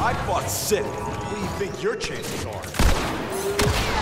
I fought sick. What do you think your chances are?